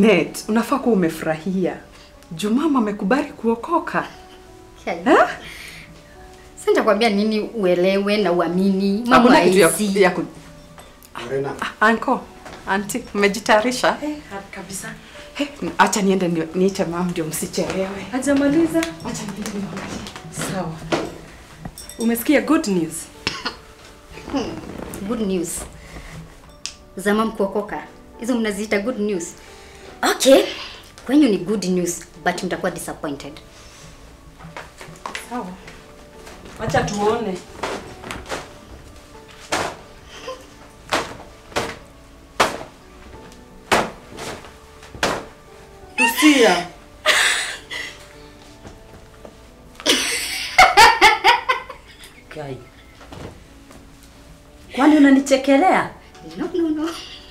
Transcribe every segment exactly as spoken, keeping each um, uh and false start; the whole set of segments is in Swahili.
Linet, unafaa kuwa umefurahia. Jumama amekubali kuokoka. Eh? Sasa kwambia nini uelewe na uamini mambo hizi. Ya ku... Arena. Anko, auntie, umejitayarisha? Eh, kabisa. Hey, acha niende niite mama ndio msichelewe. Hajamaliza? Acha niende niangalie. Sawa. Umesikia good news? Hmm. Good news. Zama mkuokoka. Hizo mnaziita good news. Okay. Kwenyu ni good news, but mtakuwa disappointed. Sawa. Acha tuone. Lucia. Kai. Kwani unanichekelea? No, no, no.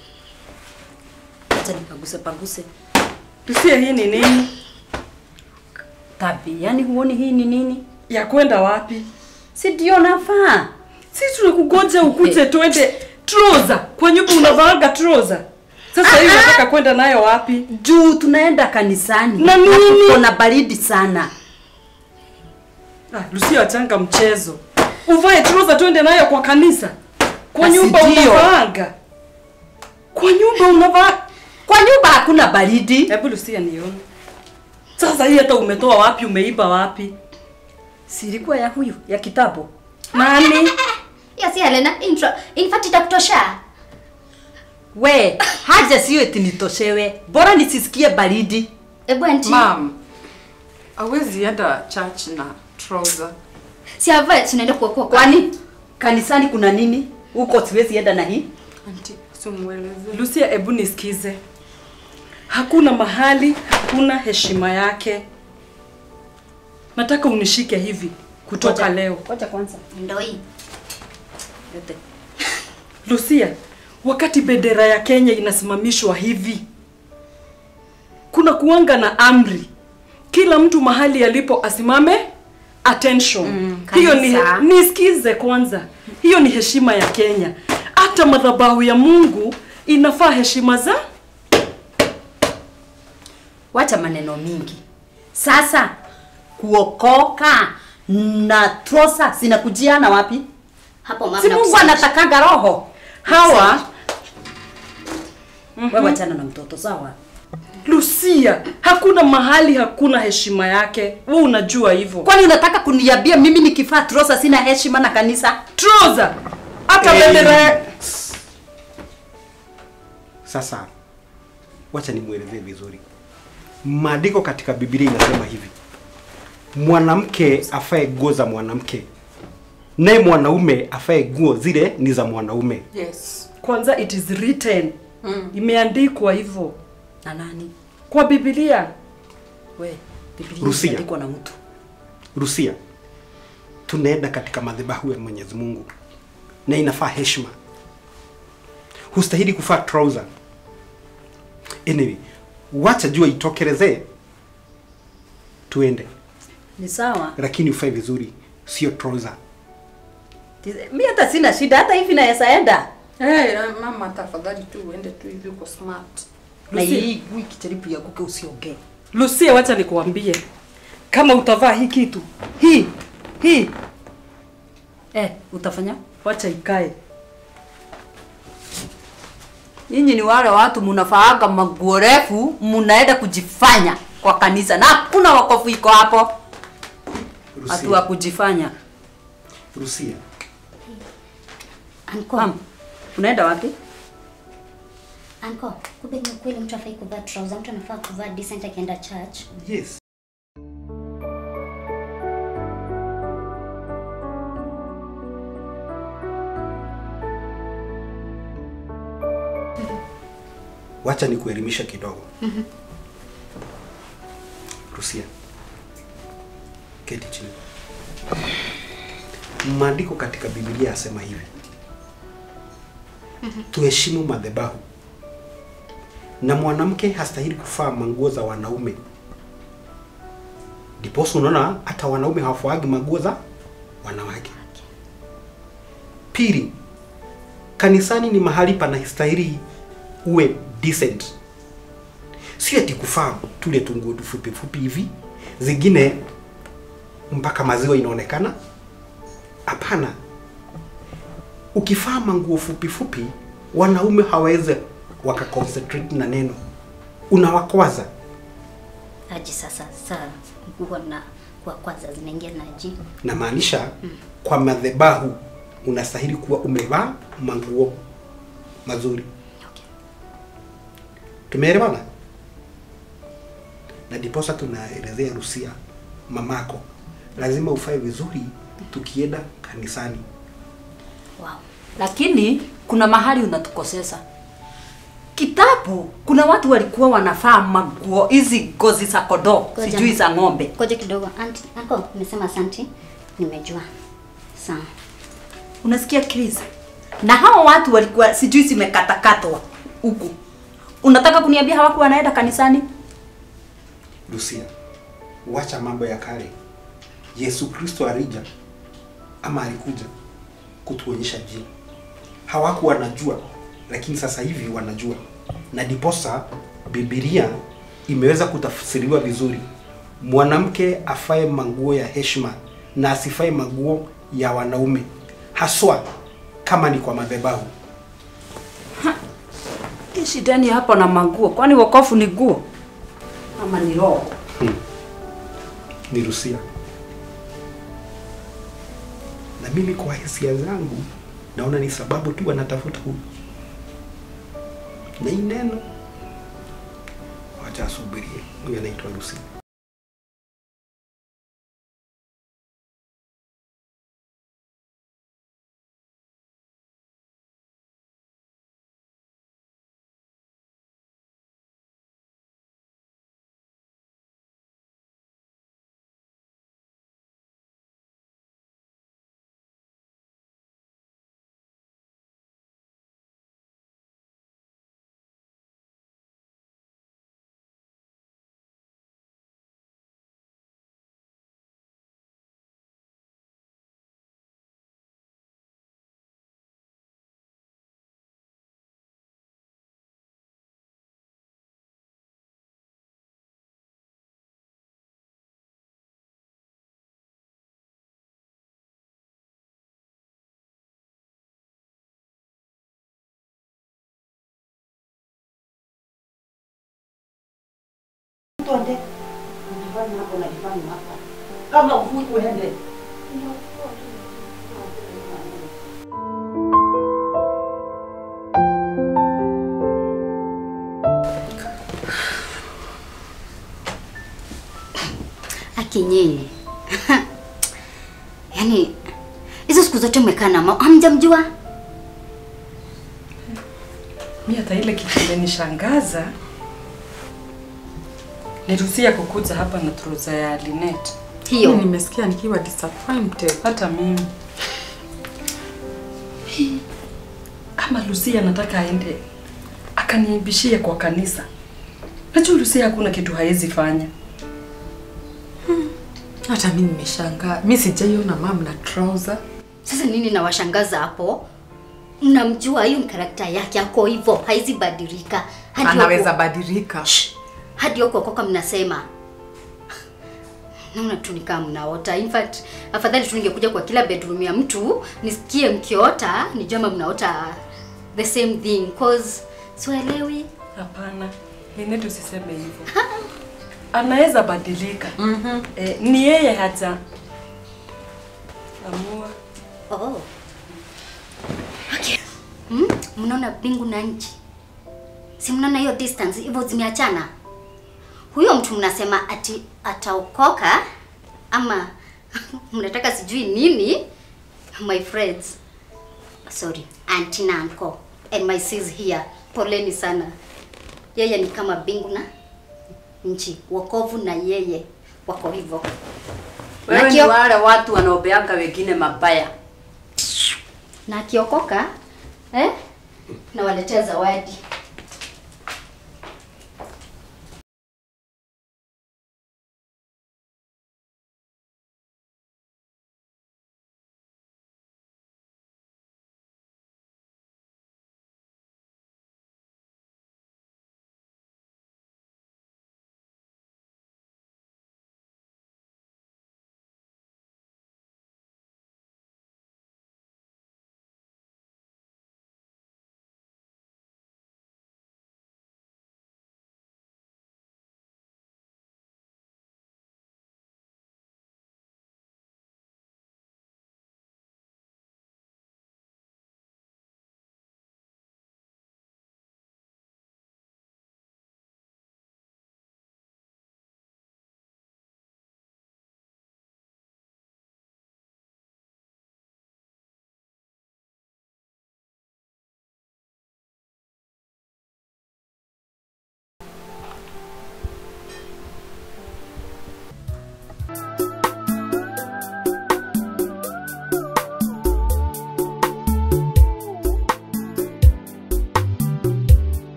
Acha nipaguse paguse. Lucia, hii ni nini? Tabi, yani huoni hii ni nini? Ya kwenda wapi? Si ndio nafaa. Sisi tunakugoja ukuje twende trouser. Kwa nyumba unavaaga trouser. Sasa hivi unataka kwenda nayo wapi? Juu tunaenda kanisani. Na nini? Kuna baridi sana. Ah, Lucia achanga mchezo. Uvae trouser twende nayo kwa kanisa. Kwa nyumba unavaaga. Kwa nyumba unavaa. Kwa nyumba hakuna baridi. Hebu Lucia nione. Sasa hii hata umetoa wapi, umeiba wapi? Si ilikuwa ya huyu, ya kitabu. Nani? Ya si Helena, intro. In fact itakutosha. We, haja sio eti nitoshewe. Bora nisisikie baridi. Ebu auntie. Mom, hawezi enda church na trouser. Si avae tunaenda kuokoka. Kwani kanisani kuna nini? Huko siwezi enda na hii. Auntie, simueleze. Lucia, ebu nisikize. Hakuna mahali, hakuna heshima yake. Nataka unishike hivi kutoka Koja, leo. Koja kwanza. Ndio hii. Yote. Lucia, wakati bendera ya Kenya inasimamishwa hivi, kuna kuanga na amri. Kila mtu mahali alipo asimame attention. Mm, hiyo ni nisikize kwanza. Hiyo ni heshima ya Kenya. Hata madhabahu ya Mungu inafaa heshima za. Wacha maneno mingi. Sasa kuokoka na trosa zinakujiana wapi? Hapo mama. Si Mungu anatakaga roho. Hawa mm -hmm. Wewe achana na mtoto sawa? Lucia, hakuna mahali hakuna heshima yake. Wewe unajua hivyo. Kwani unataka kuniambia mimi nikivaa trosa sina heshima na kanisa? Trouser. Hata hey. bendera. Sasa wacha nimuelezee vizuri. Maandiko katika Biblia inasema hivi. Mwanamke afae nguo za mwanamke. Naye mwanaume afae nguo zile ni za mwanaume. Yes. Kwanza it is written. Mm. Imeandikwa hivyo. Na nani? Kwa Biblia. We, Biblia imeandikwa na mtu. Lucia. Tunaenda katika madhabahu ya Mwenyezi Mungu. Na inafaa heshima. Hustahili kuvaa trouser. Anyway, wacha jua itokelezee. Tuende. Ni sawa. Lakini ufae vizuri, sio trouser. Mimi hata sina shida, hata hivi naweza enda. Eh, hey, mama tafadhali tu uende tu hivi uko smart. Na hii wiki jaribu ya kuke usiongee. Lucia, wacha nikuambie. Kama utavaa hii kitu, hii, hii. Eh, utafanya? Wacha ikae. Nyinyi ni wale watu mnafaaga maguo refu, mnaenda kujifanya kwa kanisa. Na hakuna wokovu iko hapo. Hatu wa kujifanya. Lucia. Anko. Mam, unaenda wapi? Anko, kumbe ni kweli mtu afai kuvaa trouser, mtu anafaa kuvaa decent akienda church. Yes. Wacha nikuelimisha kidogo. Mhm. Lucia. Keti chini. Maandiko katika Biblia yasema hivi. Mm -hmm. Tuheshimu madhabahu. Na mwanamke hastahili kuvaa manguo za wanaume. Ndiposa unaona hata wanaume hawafaagi manguo za wanawake. Pili, kanisani ni mahali panastahili uwe decent. Sio eti kufaa tule tunguo fupi fupi hivi. Zingine mpaka maziwa inaonekana. Hapana. Ukifaa manguo fupi fupi, wanaume hawawezi waka concentrate na neno. Unawakwaza. Aje sasa saa nguo na kwa kwanza zinaingia na aje. Na maanisha mm. kwa madhabahu unastahili kuwa umevaa manguo mazuri. Okay. Tumeelewana? Na diposa tunaelezea Rusia mamako. Lazima ufae vizuri tukienda kanisani. Wow. Lakini kuna mahali unatukosesa. Kitabu kuna watu walikuwa wanafaa maguo hizi ngozi za kondoo, sijui za ng'ombe. Ngoja kidogo. Auntie, uncle, nimesema asante. Nimejua. Sawa. Unasikia Chris? Na hao watu walikuwa sijui zimekatakatwa huku. Unataka kuniambia hawakuwa wanaenda kanisani? Lucia, wacha mambo ya kale. Yesu Kristo alija ama alikuja kutuonyesha njia. Hawakuwa wanajua, lakini sasa hivi wanajua. Na diposa Biblia imeweza kutafsiriwa vizuri. Mwanamke afae manguo ya heshima na asifae manguo ya wanaume. Haswa kama ni kwa madhabahu. Shidani hapo na manguo. Kwani wokovu ni nguo? Ama ni roho? Hmm. Ni Rusia. Na mimi kwa hisia zangu naona ni sababu tu wanatafuta huyu. Na hii neno wacha asubirie. Huyu anaitwa Rusia. Tuende. Unajifanya hapo unajifanya hapa. Kama uvui uende. Akinyinyi. Yaani hizo siku zote umekaa na mama, hamjamjua? Mimi hata ile kitu imenishangaza. Niruhusia kukuja hapa na trouser ya Linet. Hiyo nimesikia nikiwa disappointed. Hata mimi. Kama Lucia anataka aende akaniibishie kwa kanisa. Najua Lucia hakuna kitu haizi fanya. Hmm. Hata mimi nimeshangaa. Mimi sijaiona mama na trouser. Sasa nini na washangaza hapo? Mnamjua hiyo karakta yake yako hivyo, haizi badilika. Hadi anaweza badilika. Hadi huko koka mnasema. Naona tu nikaa mnaota. In fact, afadhali tuningekuja kwa kila bedroom ya mtu, nisikie mkiota, nijue kama mnaota the same thing cause sielewi. Hapana. Linet usiseme hivyo. Anaweza badilika. Mhm. Eh, ni yeye haja amua. Oh. Okay. Hmm? Mnaona bingu na nchi? Si mnaona hiyo distance hivyo zimeachana? Huyo mtu mnasema ati ataokoka ama mnataka sijui nini? My friends. Sorry, auntie na uncle and my sis here. Poleni sana. Yeye ni kama bingu na nchi. Wokovu na yeye wako hivyo. Wewe ni wale watu wanaobeanga wengine mabaya. Na akiokoka eh? Na waletea zawadi.